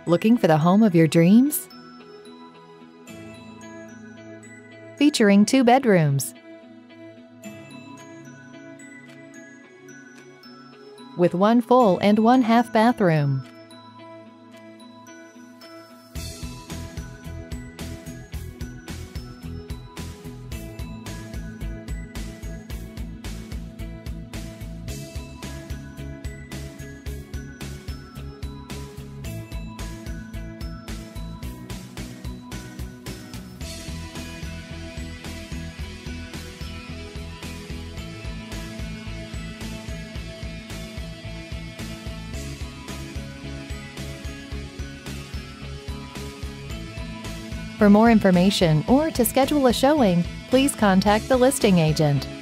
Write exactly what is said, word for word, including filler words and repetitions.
Looking for the home of your dreams? Featuring two bedrooms with one full and one half bathroom. For more information or to schedule a showing, please contact the listing agent.